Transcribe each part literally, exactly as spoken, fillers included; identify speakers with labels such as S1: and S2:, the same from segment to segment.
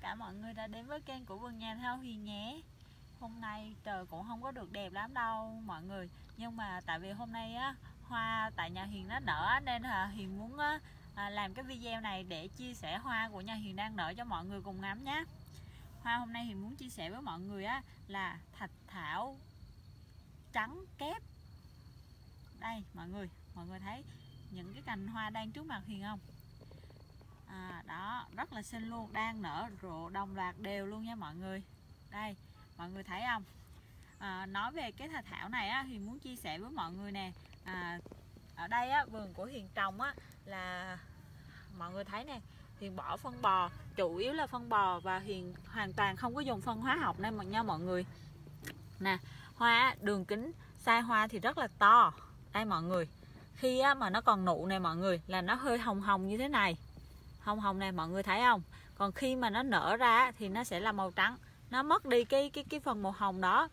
S1: cả mọi người đã đến với kênh của vườn nhà Thao Hiền nhé. Hôm nay trời cũng không có được đẹp lắm đâu mọi người, nhưng mà tại vì hôm nay á hoa tại nhà Hiền nó nở nên là Hiền muốn á, à, làm cái video này để chia sẻ hoa của nhà Hiền đang nở cho mọi người cùng ngắm nhé. Hoa hôm nay Hiền muốn chia sẻ với mọi người á là thạch thảo trắng kép. Đây mọi người, mọi người thấy những cái cành hoa đang trước mặt Hiền không? À, đó rất là xinh luôn, đang nở rộ đồng loạt đều luôn nha mọi người. Đây mọi người thấy không? À, nói về cái thạch thảo này á, Hiền muốn chia sẻ với mọi người nè. À, ở đây á, vườn của Hiền trồng á là mọi người thấy nè, Hiền bỏ phân bò, chủ yếu là phân bò, và Hiền hoàn toàn không có dùng phân hóa học nên mà nha mọi người. Nè, hoa đường kính size hoa thì rất là to. Đây mọi người, khi á, mà nó còn nụ này mọi người là nó hơi hồng hồng như thế này, hồng hồng này mọi người thấy không? Còn khi mà nó nở ra thì nó sẽ là màu trắng, nó mất đi cái cái cái phần màu hồng đó.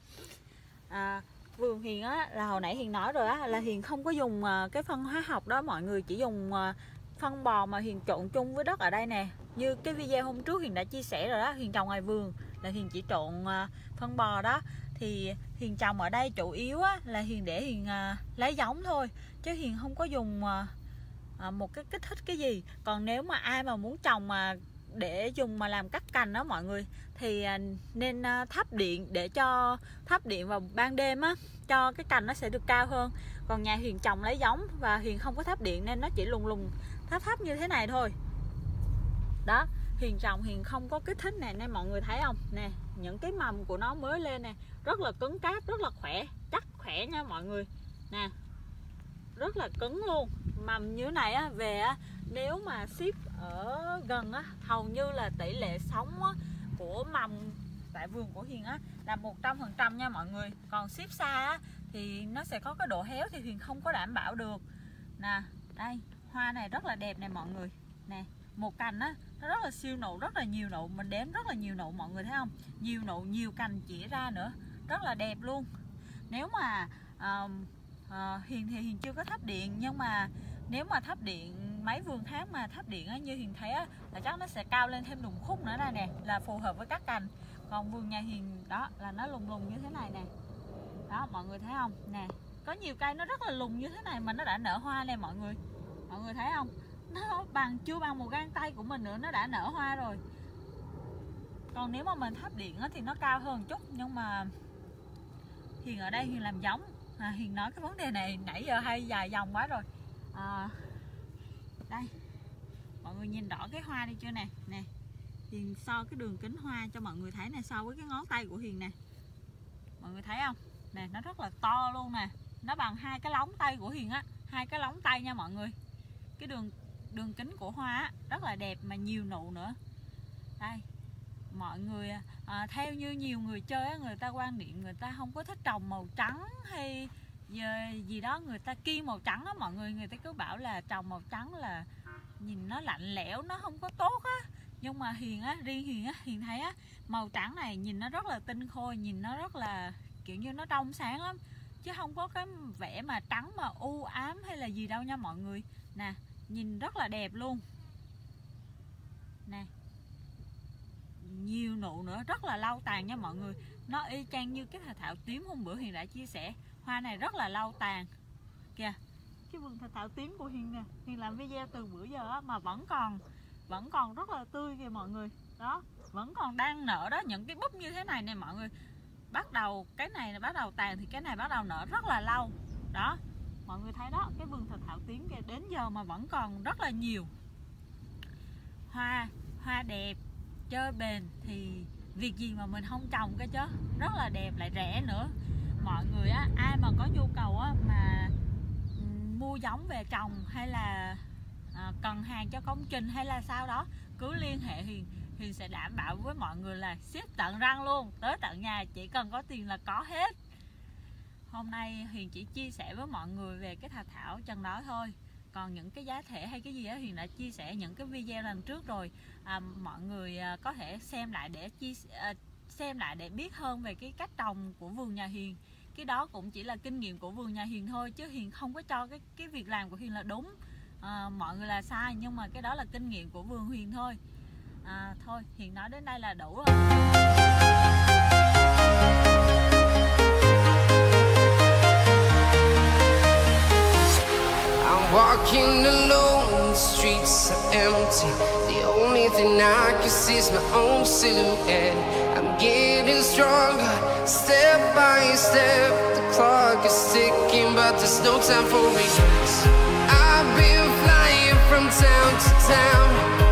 S1: À, vườn Hiền á là hồi nãy Hiền nói rồi á, là Hiền không có dùng cái phân hóa học đó mọi người, chỉ dùng phân bò mà Hiền trộn chung với đất ở đây nè. Như cái video hôm trước Hiền đã chia sẻ rồi đó, Hiền trồng ngoài vườn là Hiền chỉ trộn phân bò đó. Thì Hiền trồng ở đây chủ yếu á, là Hiền để Hiền lấy giống thôi, chứ Hiền không có dùng À, một cái kích thích cái gì. Còn nếu mà ai mà muốn trồng mà để dùng mà làm cắt cành đó mọi người thì à, nên à, thắp điện, để cho thắp điện vào ban đêm á, cho cái cành nó sẽ được cao hơn. Còn nhà Hiền trồng lấy giống và Hiền không có thắp điện nên nó chỉ lùng lùng thấp thấp như thế này thôi đó. Hiền trồng Hiền không có kích thích nè, nên mọi người thấy không nè, những cái mầm của nó mới lên nè, rất là cứng cáp, rất là khỏe, chắc khỏe nha mọi người nè, rất là cứng luôn. Mầm như thế này á, về á, nếu mà ship ở gần á, hầu như là tỷ lệ sống á, của mầm tại vườn của Hiền á là một trăm phần trăm nha mọi người. Còn ship xa á, thì nó sẽ có cái độ héo thì Hiền không có đảm bảo được. Nè, đây, hoa này rất là đẹp nè mọi người. Nè, một cành á, nó rất là siêu nụ, rất là nhiều nụ, mình đếm rất là nhiều nụ mọi người thấy không? Nhiều nụ, nhiều cành chỉ ra nữa, rất là đẹp luôn. Nếu mà uh, uh, Hiền thì Hiền chưa có thắp điện, nhưng mà nếu mà thắp điện mấy vườn khác mà thắp điện á, như Hiền thấy á, là chắc nó sẽ cao lên thêm đùng khúc nữa đây nè, là phù hợp với các cành. Còn vườn nhà Hiền đó là nó lùng lùng như thế này nè, đó mọi người thấy không nè, có nhiều cây nó rất là lùng như thế này mà nó đã nở hoa nè mọi người. Mọi người thấy không, nó bằng chưa bằng một gang tay của mình nữa, nó đã nở hoa rồi. Còn nếu mà mình thắp điện á, thì nó cao hơn chút, nhưng mà Hiền ở đây Hiền làm giống. à, Hiền nói cái vấn đề này nãy giờ hay dài dòng quá rồi. À, đây mọi người nhìn rõ cái hoa đi chưa nè. Nè, Hiền so cái đường kính hoa cho mọi người thấy nè, so với cái ngón tay của Hiền nè, mọi người thấy không nè, nó rất là to luôn nè, nó bằng hai cái lóng tay của Hiền á, hai cái lóng tay nha mọi người. Cái đường đường kính của hoa á, rất là đẹp mà nhiều nụ nữa. Đây mọi người, à, theo như nhiều người chơi á, người ta quan niệm người ta không có thích trồng màu trắng hay gì đó, người ta kiêng màu trắng á mọi người. Người ta cứ bảo là trồng màu trắng là nhìn nó lạnh lẽo, nó không có tốt á. Nhưng mà Hiền á, riêng Hiền á, Hiền thấy á, màu trắng này nhìn nó rất là tinh khôi, nhìn nó rất là kiểu như nó trong sáng lắm, chứ không có cái vẻ mà trắng mà u ám hay là gì đâu nha mọi người. Nè, nhìn rất là đẹp luôn nè, nhiều nụ nữa, rất là lâu tàn nha mọi người. Nó y chang như cái thạch thảo tím hôm bữa Hiền đã chia sẻ, hoa này rất là lâu tàn kìa. Cái vườn thạch thảo tím của Hiền nè, Hiền làm video từ bữa giờ á, mà vẫn còn vẫn còn rất là tươi kìa mọi người. Đó, vẫn còn đang nở đó, những cái búp như thế này nè mọi người. Bắt đầu cái này là bắt đầu tàn thì cái này bắt đầu nở rất là lâu. Đó, mọi người thấy đó, cái vườn thạch thảo tím kìa, đến giờ mà vẫn còn rất là nhiều. Hoa, hoa đẹp, chơi bền thì việc gì mà mình không trồng cái chứ. Rất là đẹp, lại rẻ nữa. Mọi người á, ai mà có nhu cầu á, mà mua giống về trồng hay là à, cần hàng cho công trình hay là sao đó, cứ liên hệ Hiền. Hiền sẽ đảm bảo với mọi người là ship tận răng luôn, tới tận nhà, chỉ cần có tiền là có hết. Hôm nay Hiền chỉ chia sẻ với mọi người về cái thạch thảo chân đó thôi. Còn những cái giá thể hay cái gì đó Hiền đã chia sẻ những cái video lần trước rồi. à, Mọi người à, có thể xem lại để chia à, xem lại để biết hơn về cái cách trồng của vườn nhà Hiền. Cái đó cũng chỉ là kinh nghiệm của vườn nhà Hiền thôi, chứ Hiền không có cho cái cái việc làm của Hiền là đúng, à, mọi người là sai, nhưng mà cái đó là kinh nghiệm của vườn Hiền thôi. À, thôi Hiền nói đến đây là đủ rồi.
S2: I'm walking alone, the streets are empty. The only thing I can see is my own silhouette. I'm getting stronger, step by step. The clock is ticking, but there's no time for regrets. I've been flying from town to town,